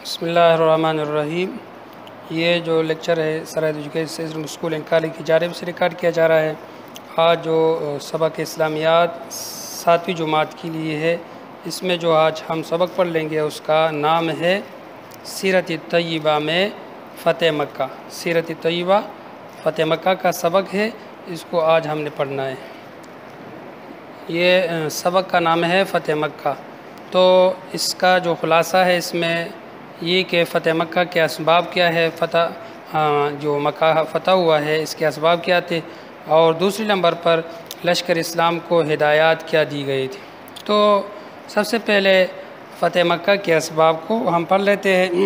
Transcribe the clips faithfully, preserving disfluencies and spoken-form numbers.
بسم اللہ الرحمن الرحیم۔ یہ جو لیکچر ہے سرحد ایجوکیشن اسکول اینڈ کالج کی جانب سے ریکارڈ کیا جا رہا ہے۔ آج جو سبق اسلامیات ساتویں جماعت کے لیے ہے، اس میں جو آج ہم سبق پڑھ لیں گے اس کا نام ہے سیرت طیبہ میں فتح مکہ۔ سیرت طیبہ فتح مکہ کا سبق ہے، اس کو آج ہم نے پڑھنا ہے۔ یہ سبق کا نام ہے فتح مکہ۔ تو اس کا جو خلاصہ ہے اس میں یہ کہ فتح مکہ کے اسباب کیا ہے، فتح جو مکہ فتح ہوا ہے اس کے اسباب کیا تھے، اور دوسری نمبر پر لشکر اسلام کو ہدایات کیا دی گئی تھی۔ تو سب سے پہلے فتح مکہ کے اسباب کو ہم پڑھ لیتے ہیں۔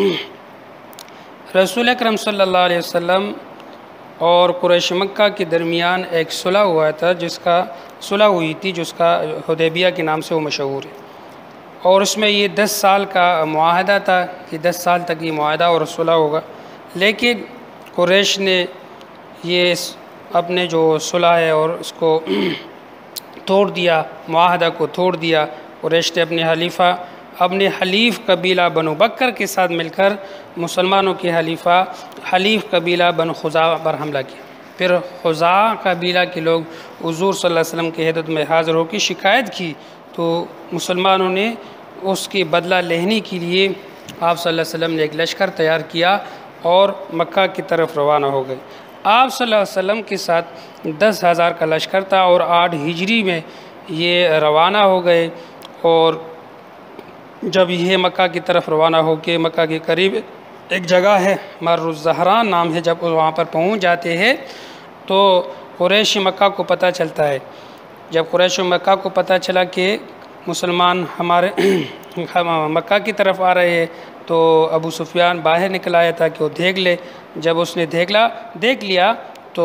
رسول اکرم صلی اللہ علیہ وسلم اور قریش مکہ کے درمیان ایک صلح ہوا تھا، جس کا صلح ہوئی تھی جس کا حدیبیہ کے نام سے وہ مشہور ہے، اور اس میں یہ دس سال کا معاہدہ تھا کہ دس سال تک یہ معاہدہ اور صلح ہوگا، لیکن قریش نے یہ اپنے جو صلح ہے اور اس کو توڑ دیا، معاہدہ کو توڑ دیا۔ قریش نے اپنے حلیفہ اپنے حلیف قبیلہ بنو بکر کے ساتھ مل کر مسلمانوں کے حلیفہ حلیف قبیلہ بنو خزاعہ پر حملہ کیا۔ پھر خزاعہ قبیلہ کے لوگ حضور صلی اللہ علیہ وسلم کی حضرت میں حاضر ہو کے شکایت کی، تو مسلمانوں نے اس کی بدلہ لینے کے لیے آپ صلی اللہ علیہ وسلم نے ایک لشکر تیار کیا اور مکہ کی طرف روانہ ہو گئے۔ آپ صلی اللہ علیہ وسلم کے ساتھ دس ہزار کا لشکر تھا اور آٹھ ہجری میں یہ روانہ ہو گئے، اور جب یہ مکہ کی طرف روانہ ہو کے مکہ کے قریب ایک جگہ ہے مر الزہران نام ہے، جب وہاں پر پہنچ جاتے ہیں تو قریش مکہ کو پتہ چلتا ہے۔ جب قریش مکہ کو پتہ چلا کہ مسلمان ہمارے مکہ کی طرف آ رہے ہیں، تو ابو سفیان باہر نکل آیا تھا کہ وہ دیکھ لے۔ جب اس نے دیکھ لا دیکھ لیا تو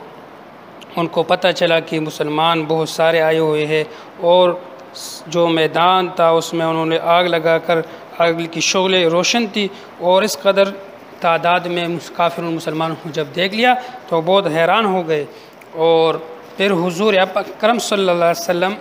ان کو پتہ چلا کہ مسلمان بہت سارے آئے ہوئے ہیں، اور جو میدان تھا اس میں انہوں نے آگ لگا کر آگ کی شعلیں روشن تھی، اور اس قدر تعداد میں کافر مسلمانوں کو جب دیکھ لیا تو بہت حیران ہو گئے۔ اور پھر حضور اکرم صلی اللہ علیہ وسلم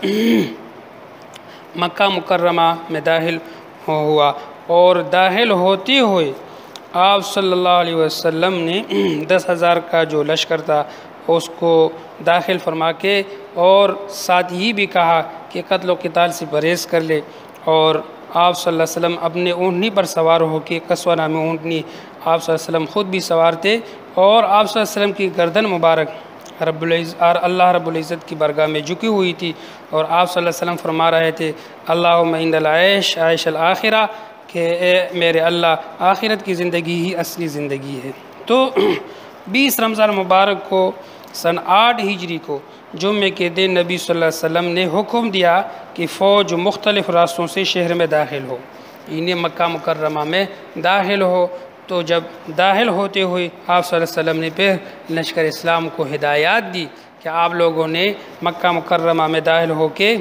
مکہ مکرمہ میں داخل ہوا، اور داخل ہوتے ہوئے آپ صلی اللہ علیہ وسلم نے دس ہزار کا جو لشکر تھا اس کو داخل فرما کے اور ساتھ ہی بھی کہا کہ قتل و قتال سے پرہیز کر لے، اور آپ صلی اللہ علیہ وسلم اپنے اونٹنی پر سوار ہو کے، قصوہ نامی اونٹنی آپ صلی اللہ علیہ وسلم خود بھی سوار تھے، اور آپ صلی اللہ علیہ وسلم کی گردن مبارک رب العزت اور اللہ رب العزت کی برگاہ میں جھکی ہوئی تھی، اور آپ صلی اللہ علیہ وسلم فرما رہے تھے اللہم ان العیش عیش الآخرہ، کہ اے میرے اللہ آخرت کی زندگی ہی اصلی زندگی ہے۔ تو بیس رمضان مبارک کو سن آٹھ ہجری کو جمعے کے دن نبی صلی اللہ علیہ وسلم نے حکم دیا کہ فوج مختلف راستوں سے شہر میں داخل ہو، انہیں مکہ مکرمہ میں داخل ہو۔ تو جب داخل ہوتے ہوئے آپ صلی اللہ علیہ وسلم نے پھر لشکر اسلام کو ہدایات دی کہ آپ لوگوں نے مکہ مکرمہ میں داخل ہو کے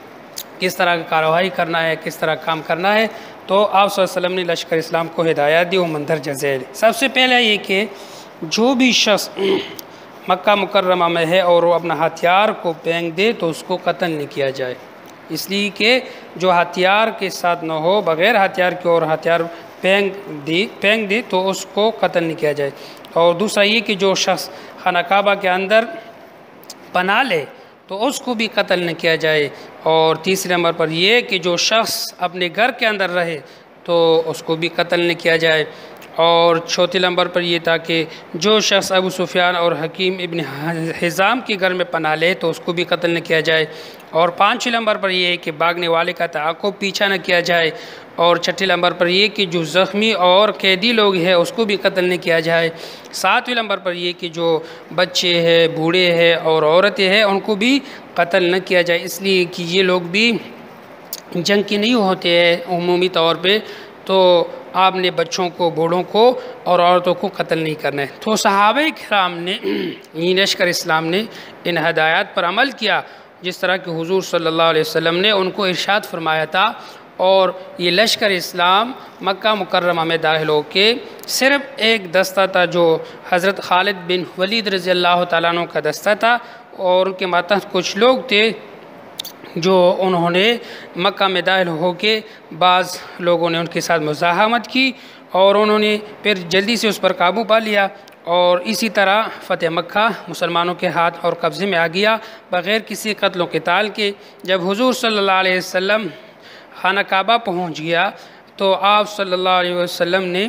کس طرح کی کارروائی کرنا ہے، کس طرح کام کرنا ہے۔ تو آپ صلی اللہ علیہ وسلم نے لشکر اسلام کو ہدایات دی، وہ مندرجہ ذیل۔ سب سے پہلے یہ کہ جو بھی شخص مکہ مکرمہ میں ہے اور وہ اپنا ہتھیار کو پھینک دے تو اس کو قتل نہیں کیا جائے، اس لیے کہ جو ہتھیار کے ساتھ نہ ہو، بغیر ہتھیار کے اور ہتھیار پھینک دی پھینک دے تو اس کو قتل نہیں کیا جائے۔ اور دوسرا یہ کہ جو شخص خانہ کعبہ کے اندر پناہ لے تو اس کو بھی قتل نہ کیا جائے۔ اور تیسرے نمبر پر یہ کہ جو شخص اپنے گھر کے اندر رہے تو اس کو بھی قتل نہ کیا جائے۔ اور چوتھے نمبر پر یہ تھا کہ جو شخص ابو سفیان اور حکیم ابن حزام کے گھر میں پناہ لے تو اس کو بھی قتل نہ کیا جائے۔ اور پانچویں نمبر پر یہ ہے کہ بھاگنے والے کا تعاقب پیچھا نہ کیا جائے۔ اور چھٹے نمبر پر یہ کہ جو زخمی اور قیدی لوگ ہیں اس کو بھی قتل نہیں کیا جائے۔ ساتویں نمبر پر یہ کہ جو بچے ہیں، بوڑھے ہیں اور عورتیں ہیں ان کو بھی قتل نہ کیا جائے، اس لیے کہ یہ لوگ بھی جنگ کے نہیں ہوتے ہیں عمومی طور پہ، تو آپ نے بچوں کو، بوڑھوں کو اور عورتوں کو قتل نہیں کرنا ہے۔ تو صحابہ کرام نے لشکر اسلام نے ان ہدایات پر عمل کیا، جس طرح کہ حضور صلی اللہ علیہ وسلم نے ان کو ارشاد فرمایا تھا، اور یہ لشکر اسلام مکہ مکرمہ میں داخل ہو کے صرف ایک دستہ تھا جو حضرت خالد بن ولید رضی اللہ تعالیٰ عنہ کا دستہ تھا، اور ان کے ماتحت کچھ لوگ تھے جو انہوں نے مکہ میں داخل ہو کے بعض لوگوں نے ان کے ساتھ مزاحمت کی، اور انہوں نے پھر جلدی سے اس پر قابو پا لیا، اور اسی طرح فتح مکہ مسلمانوں کے ہاتھ اور قبضے میں آ گیا بغیر کسی قتل و قتال کے۔ جب حضور صلی اللہ علیہ وسلم خانہ کعبہ پہنچ گیا تو آپ صلی اللہ علیہ وسلم نے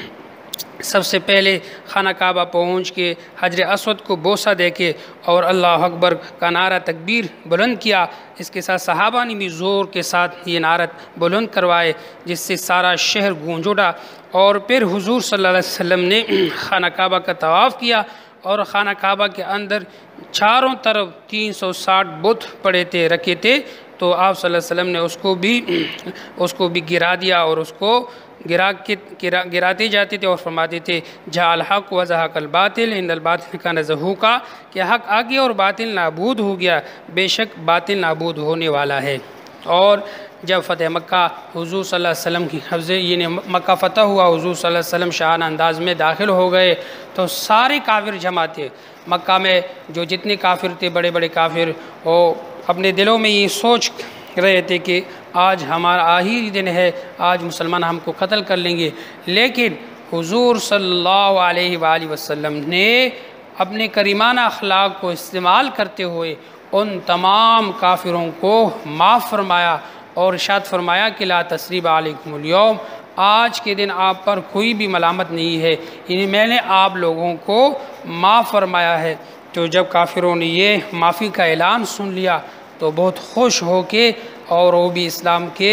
سب سے پہلے خانہ کعبہ پہنچ کے حجر اسود کو بوسہ دے کے اور اللہ اکبر کا نعرہ تکبیر بلند کیا۔ اس کے ساتھ صحابہ نے بھی زور کے ساتھ یہ نعرہ بلند کروائے، جس سے سارا شہر گونج اٹھا۔ اور پھر حضور صلی اللہ علیہ وسلم نے خانہ کعبہ کا طواف کیا، اور خانہ کعبہ کے اندر چاروں طرف تین سو ساٹھ بت پڑے تھے رکھے تھے، تو آپ صلی اللہ علیہ وسلم نے اس کو بھی اس کو بھی گرا دیا، اور اس کو گرا کے گرا گراتے جاتے تھے اور فرماتے تھے جاء الحق وزہق الباطل ان الباطل کان زہوقا، کہ حق آ گیا اور باطل نابود ہو گیا، بے شک باطل نابود ہونے والا ہے۔ اور جب فتح مکہ حضور صلی اللہ علیہ وسلم کی قبضے یعنی مکہ فتح ہوا، حضور صلی اللہ علیہ وسلم شاہانہ انداز میں داخل ہو گئے، تو سارے کافر جمع تھے مکہ میں، جو جتنے کافر تھے بڑے بڑے کافر، وہ اپنے دلوں میں یہ سوچ رہے تھے کہ آج ہمارا آخری دن ہے، آج مسلمان ہم کو قتل کر لیں گے۔ لیکن حضور صلی اللہ علیہ وآلہ وسلم نے اپنے کریمانہ اخلاق کو استعمال کرتے ہوئے ان تمام کافروں کو معاف فرمایا، اور ارشاد فرمایا کہ لا تثریب علیکم اليوم، آج کے دن آپ پر کوئی بھی ملامت نہیں ہے، یعنی میں نے آپ لوگوں کو معاف فرمایا ہے۔ تو جب کافروں نے یہ معافی کا اعلان سن لیا تو بہت خوش ہو کے اور وہ بھی اسلام کے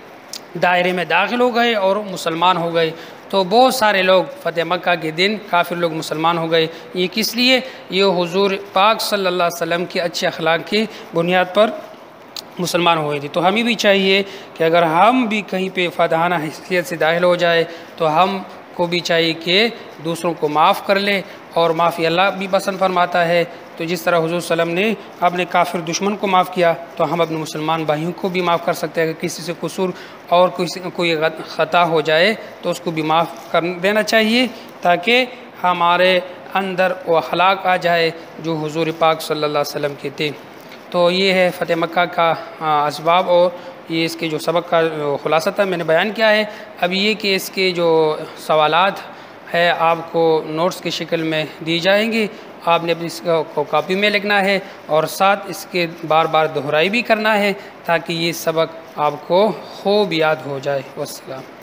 دائرے میں داخل ہو گئے اور مسلمان ہو گئے۔ تو بہت سارے لوگ فتح مکہ کے دن کافر لوگ مسلمان ہو گئے۔ یہ کس لیے؟ یہ حضور پاک صلی اللہ علیہ وسلم کے اچھے اخلاق کی بنیاد پر مسلمان ہوئے تھے۔ تو ہمیں بھی چاہیے کہ اگر ہم بھی کہیں پہ فاتحانہ حیثیت سے داخل ہو جائے تو ہم کو بھی چاہیے کہ دوسروں کو معاف کر لے، اور معافی اللہ بھی پسند فرماتا ہے۔ تو جس طرح حضور صلی اللہ علیہ وسلم نے اپنے کافر دشمن کو معاف کیا، تو ہم اپنے مسلمان بھائیوں کو بھی معاف کر سکتے ہیں۔ اگر کسی سے قصور اور کسی کوئی خطا ہو جائے تو اس کو بھی معاف کر دینا چاہیے، تاکہ ہمارے اندر وہ اخلاق آ جائے جو حضور پاک صلی اللہ علیہ وسلم کے تھے۔ تو یہ ہے فتح مکہ کا اسباب، اور یہ اس کے جو سبق کا خلاصہ تھا میں نے بیان کیا ہے۔ اب یہ کہ اس کے جو سوالات ہے آپ کو نوٹس کی شکل میں دی جائیں گی، آپ نے اپنی اس کو کاپی میں لکھنا ہے، اور ساتھ اس کے بار بار دہرائی بھی کرنا ہے، تاکہ یہ سبق آپ کو خوب یاد ہو جائے۔ والسلام۔